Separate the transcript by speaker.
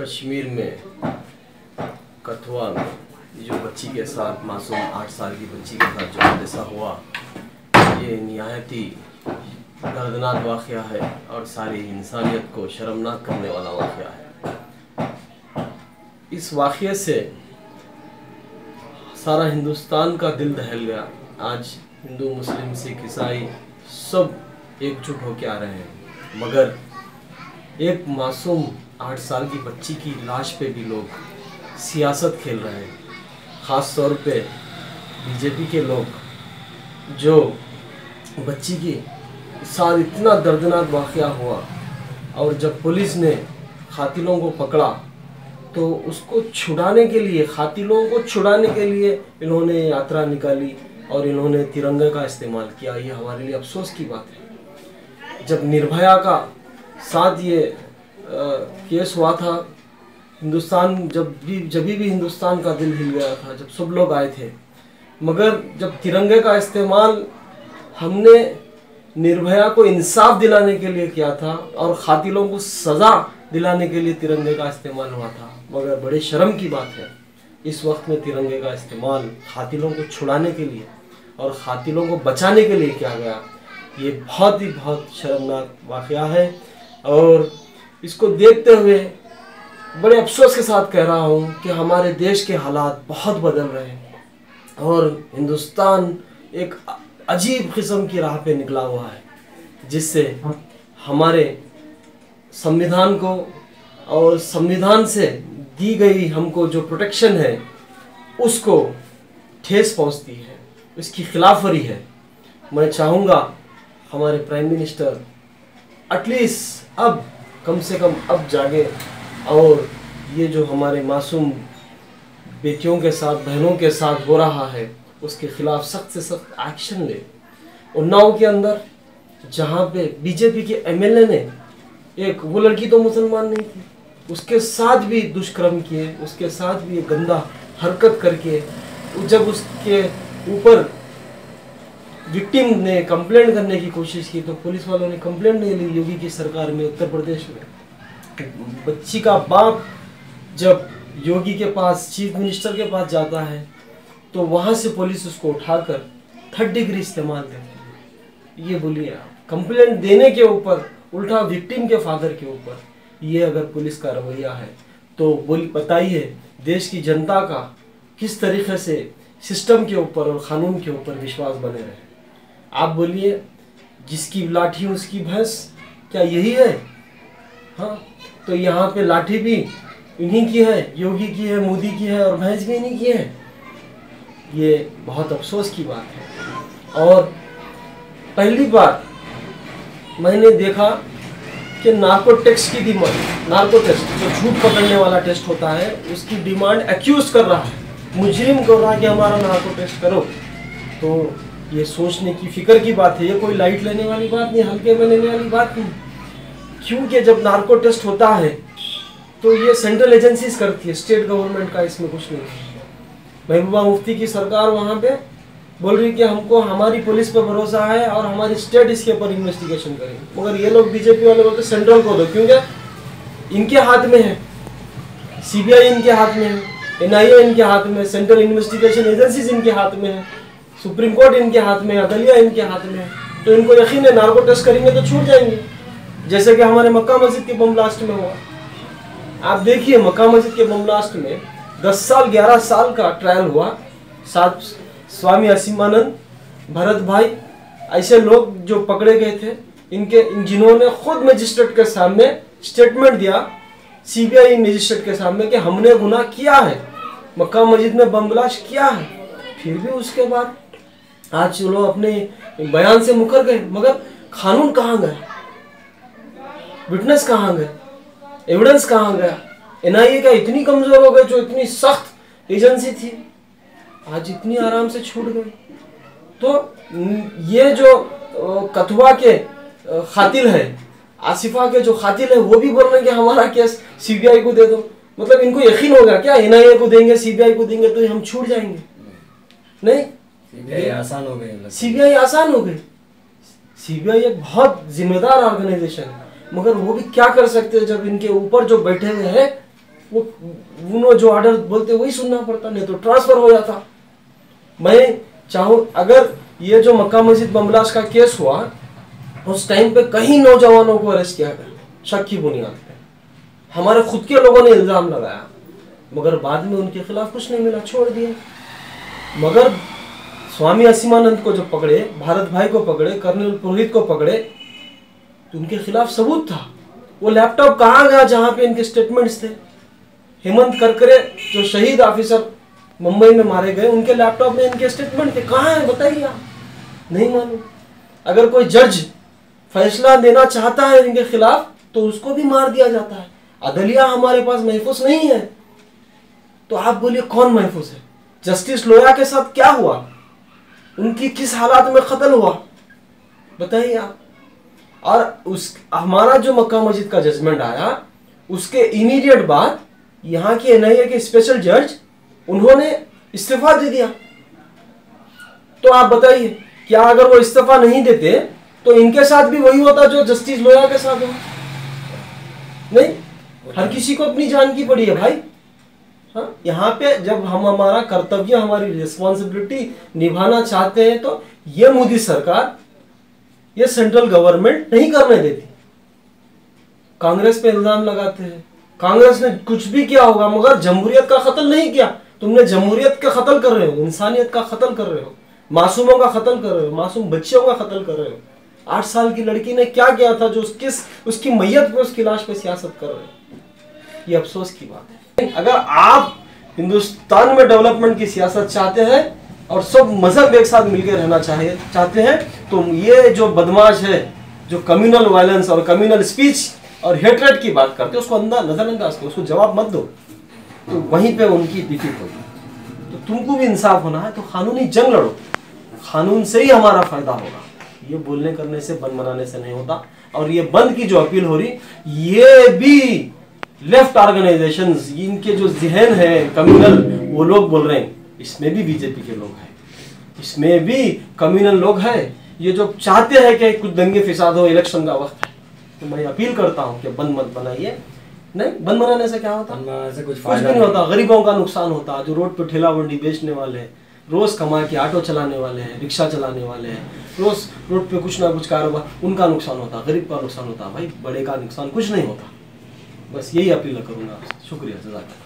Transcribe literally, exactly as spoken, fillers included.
Speaker 1: कश्मीर में कठुआ में जो बच्ची के साथ मासूम आठ साल की बच्ची के साथ जो हादसा हुआ, ये निहायत ही दर्दनाक वाक़या है और सारी इंसानियत को शर्मनाक करने वाला वाक़या है। इस वाक़ये से सारा हिंदुस्तान का दिल दहल गया। आज हिंदू, मुस्लिम, सिख, ईसाई सब एकजुट होकर आ रहे हैं, मगर एक मासूम आठ साल की बच्ची की लाश पे भी लोग सियासत खेल रहे हैं। ख़ास तौर पे बीजेपी के लोग, जो बच्ची की साथ इतना दर्दनाक वाक़या हुआ और जब पुलिस ने कातिलों को पकड़ा तो उसको छुड़ाने के लिए, कातिलों को छुड़ाने के लिए इन्होंने यात्रा निकाली और इन्होंने तिरंगे का इस्तेमाल किया। ये हमारे लिए अफसोस की बात है। जब निर्भया का साथ ये आ, केस हुआ था, हिंदुस्तान जब भी जब भी हिंदुस्तान का दिल हिल गया था, जब सब लोग आए थे, मगर जब तिरंगे का इस्तेमाल हमने निर्भया को इंसाफ दिलाने के लिए किया था और कातिलों को सज़ा दिलाने के लिए तिरंगे का इस्तेमाल हुआ था, मगर बड़े शर्म की बात है इस वक्त में तिरंगे का इस्तेमाल कातिलों को छुड़ाने के लिए और कातिलों को बचाने के लिए किया गया। ये बहुत ही बहुत शर्मनाक वाक़या है और इसको देखते हुए बड़े अफसोस के साथ कह रहा हूँ कि हमारे देश के हालात बहुत बदल रहे हैं और हिंदुस्तान एक अजीब किस्म की राह पे निकला हुआ है, जिससे हमारे संविधान को और संविधान से दी गई हमको जो प्रोटेक्शन है उसको ठेस पहुंचती है, इसकी खिलाफवर्जी है। मैं चाहूँगा हमारे प्राइम मिनिस्टर एटलीस्ट अब कम से कम अब जागे और ये जो हमारे मासूम बेटियों के साथ, बहनों के साथ हो रहा है, उसके खिलाफ सख्त से सख्त एक्शन ले। उन्नाव के अंदर जहाँ पे बीजेपी के एमएलए ने, एक वो लड़की तो मुसलमान नहीं थी, उसके साथ भी दुष्कर्म किए, उसके साथ भी गंदा हरकत करके, जब उसके ऊपर विक्टिम ने कंप्लेंट करने की कोशिश की तो पुलिस वालों ने कंप्लेंट नहीं ली। योगी की सरकार में, उत्तर प्रदेश में, बच्ची का बाप जब योगी के पास, चीफ मिनिस्टर के पास जाता है तो वहाँ से पुलिस उसको उठाकर थर्ड डिग्री इस्तेमाल करती है। ये बोलिए आप, कंप्लेंट देने के ऊपर उल्टा विक्टिम के फादर के ऊपर, ये अगर पुलिस का रवैया है तो बोल बताइए देश की जनता का किस तरीके से सिस्टम के ऊपर और क़ानून के ऊपर विश्वास बने रहे। आप बोलिए, जिसकी लाठी उसकी भैंस, क्या यही है? हाँ, तो यहाँ पे लाठी भी इन्हीं की है, योगी की है, मोदी की है और भैंस भी इन्हीं की है। ये बहुत अफसोस की बात है। और पहली बार मैंने देखा कि नार्को टेस्ट की डिमांड, नार्को टेस्ट जो झूठ पकड़ने वाला टेस्ट होता है, उसकी डिमांड एक्यूज कर रहा है, मुजरिम कर रहा है कि हमारा नार्को टेस्ट करो। तो ये सोचने की फिक्र की बात है, ये कोई लाइट लेने वाली बात नहीं, हल्के में लेने वाली बात नहीं। क्योंकि जब नार्को टेस्ट होता है तो ये सेंट्रल एजेंसीज करती है, स्टेट गवर्नमेंट का इसमें कुछ नहीं है। महबूबा मुफ्ती की सरकार वहाँ पे बोल रही कि हमको हमारी पुलिस पर भरोसा है और हमारी स्टेट इसके ऊपर इन्वेस्टिगेशन करेंगे, मगर ये लोग बीजेपी वाले बोलते सेंट्रल को दो, क्योंकि इनके हाथ में है, सीबीआई इनके हाथ में है, एनआईए इनके हाथ में, सेंट्रल इन्वेस्टिगेशन एजेंसीज इनके हाथ में है, सुप्रीम कोर्ट इनके हाथ में, अदलिया इनके हाथ में है। तो इनको यकीन है नार्को टेस्ट करेंगे तो छूट जाएंगे, जैसे कि हमारे मक्का मस्जिद के बम ब्लास्ट में हुआ। आप देखिए, मक्का मस्जिद के बम ब्लास्ट में दस साल ग्यारह साल का ट्रायल हुआ। साथ स्वामी असीमानंद, भरत भाई, ऐसे लोग जो पकड़े गए थे, इनके जिन्होंने खुद मजिस्ट्रेट के सामने स्टेटमेंट दिया, सीबीआई मजिस्ट्रेट के सामने, कि हमने गुनाह किया है, मक्का मस्जिद में बम ब्लास्ट किया है। फिर भी उसके बाद आज लोग अपने बयान से मुकर गए, मगर कानून कहाँ गया, विटनेस कहाँ गए, एविडेंस कहाँ गया? एनआईए का इतनी कमजोर हो गए, जो इतनी सख्त एजेंसी थी, आज इतनी आराम से छूट गई। तो ये जो कठुआ के कातिल है, आसिफा के जो कातिल है, वो भी बोल रहे हैं कि हमारा केस सीबीआई को दे दो। मतलब इनको यकीन हो गया क्या एनआईए को देंगे, सीबीआई को देंगे तो हम छूट जाएंगे? नहीं, सीबीआई आसान हो गई। सीबीआई आसान हो गई। सीबीआई एक बहुत जिम्मेदार ऑर्गेनाइजेशन है, मगर वो भी क्या कर सकते हैं जब इनके ऊपर जो बैठे हुए हैं वो उन्होंने जो ऑर्डर बोलते वही सुनना पड़ता, नहीं तो ट्रांसफर हो जाता। मैं चाहूँ अगर ये जो मक्का मस्जिद बम ब्लास्ट का केस हुआ उस टाइम पे कई नौजवानों को अरेस्ट किया गया शक की बुनियाद पे, हमारे खुद के लोगों ने इल्जाम लगाया, मगर बाद में उनके खिलाफ कुछ नहीं मिला, छोड़ दिए। मगर स्वामी असीमानंद को जब पकड़े, भारत भाई को पकड़े, कर्नल पुरोहित को पकड़े, तो उनके खिलाफ सबूत था। वो लैपटॉप कहाँ गया जहां पे इनके स्टेटमेंट्स थे? हेमंत करकरे जो शहीद ऑफिसर मुंबई में मारे गए, उनके लैपटॉप में इनके स्टेटमेंट थे, कहाँ है बताइए आप? नहीं मालूम। अगर कोई जज फैसला देना चाहता है इनके खिलाफ तो उसको भी मार दिया जाता है। अदलिया हमारे पास महफूज नहीं है, तो आप बोलिए कौन महफूज है? जस्टिस लोया के साथ क्या हुआ, उनकी किस हालात में कत्ल हुआ, बताइए आप। और उस हमारा जो मक्का मस्जिद का जजमेंट आया उसके इमीडिएट बाद यहाँ के एनआईए के स्पेशल जज उन्होंने इस्तीफा दे दिया। तो आप बताइए क्या अगर वो इस्तीफा नहीं देते तो इनके साथ भी वही होता जो जस्टिस लोया के साथ हुआ? नहीं, हर किसी को अपनी जान की पड़ी है भाई। हाँ, यहाँ पे जब हम हमारा कर्तव्य, हमारी रिस्पॉन्सिबिलिटी निभाना चाहते हैं तो ये मोदी सरकार, ये सेंट्रल गवर्नमेंट नहीं करने देती। कांग्रेस पे इल्जाम लगाते हैं, कांग्रेस ने कुछ भी किया होगा मगर जमहूरियत का कत्ल नहीं किया। तुमने जमहूरियत का कत्ल कर रहे हो, इंसानियत का कत्ल कर रहे हो, मासूमों का कत्ल कर रहे हो, मासूम बच्चियों का कत्ल कर रहे हो। आठ साल की लड़की ने क्या किया था जो किस उसकी मैयत पे, उसकी लाश पे सियासत कर रहे हो? ये अफसोस की बात है। अगर आप हिंदुस्तान में डेवलपमेंट की सियासत चाहते हैं और सब मजहब एक साथ मिलकर रहना चाहे चाहते हैं तो ये जो बदमाश है, जो कम्युनल वायलेंस और कम्युनल स्पीच और हेट्रेड की बात करते हैं, उसको अंदर नजरअंदाज करो, उसको जवाब मत दो, तो वहीं पे उनकी डिफीट होगी। तो तुमको भी इंसाफ होना है तो कानूनी जंग लड़ो, कानून से ही हमारा फायदा होगा। ये बोलने करने से, बंद बनाने से नहीं होता। और ये बंद की जो अपील हो रही, ये भी लेफ्ट ऑर्गेनाइजेशंस, इनके जो जहन है कम्युनल, वो लोग बोल रहे हैं, इसमें भी बीजेपी के लोग हैं, इसमें भी कम्युनल लोग हैं, ये जो चाहते हैं कि कुछ दंगे फिसाद हो, इलेक्शन का वक्त है। तो मैं अपील करता हूं कि बंद मत बनाइए। नहीं, बंद बनाने से क्या होता? से कुछ कुछ भी नहीं होता। गरीबों का नुकसान होता, जो रोड पे ठेला मंडी बेचने वाले हैं, रोज कमा के ऑटो चलाने वाले हैं, रिक्शा चलाने वाले हैं, रोज रोड पे कुछ ना कुछ कारोबार, उनका नुकसान होता, गरीब का नुकसान होता। भाई बड़े का नुकसान कुछ नहीं होता। बस यही अपील करूंगा आपसे। शुक्रिया, जज़ाकल्लाह।